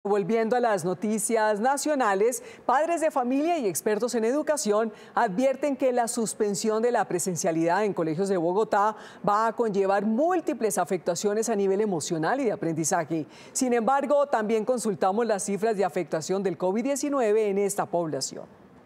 Volviendo a las noticias nacionales, padres de familia y expertos en educación advierten que la suspensión de la presencialidad en colegios de Bogotá va a conllevar múltiples afectaciones a nivel emocional y de aprendizaje. Sin embargo, también consultamos las cifras de afectación del COVID-19 en esta población.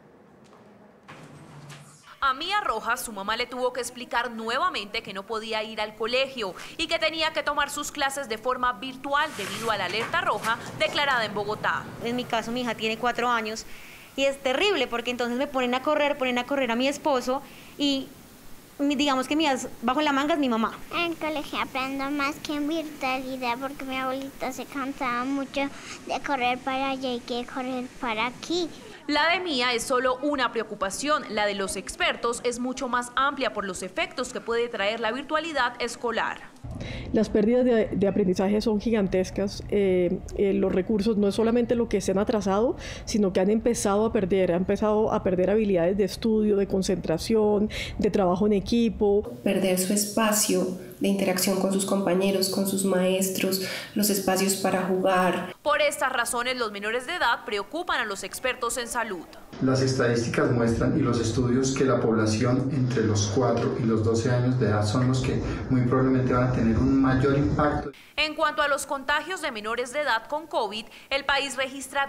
A Mía Rojas, su mamá le tuvo que explicar nuevamente que no podía ir al colegio y que tenía que tomar sus clases de forma virtual debido a la alerta roja declarada en Bogotá. En mi caso, mi hija tiene 4 años y es terrible porque entonces me ponen a correr a mi esposo y digamos que bajo la manga es mi mamá. En el colegio aprendo más que en virtualidad porque mi abuelita se cansaba mucho de correr para allá y que correr para aquí. La de Mía es solo una preocupación, la de los expertos es mucho más amplia por los efectos que puede traer la virtualidad escolar. Las pérdidas de aprendizaje son gigantescas, los recursos no es solamente lo que se han atrasado, sino que han empezado a perder habilidades de estudio, de concentración, de trabajo en equipo. Perder su espacio de interacción con sus compañeros, con sus maestros, los espacios para jugar. Por estas razones, los menores de edad preocupan a los expertos en salud. Las estadísticas muestran y los estudios que la población entre los 4 y los 12 años de edad son los que muy probablemente van a tener un mayor impacto. En cuanto a los contagios de menores de edad con COVID, el país registra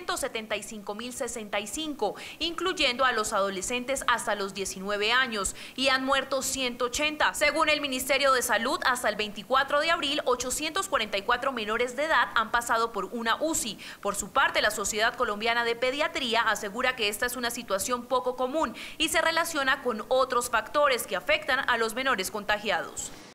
275.065, incluyendo a los adolescentes hasta los 19 años, y han muerto 180. Según el Ministerio de Salud, hasta el 24 de abril, 844 menores de edad han pasado por una UCI. Por su parte, la Sociedad Colombiana de Pediatría asegura que esta es una situación poco común y se relaciona con otros factores que afectan a los menores contagiados.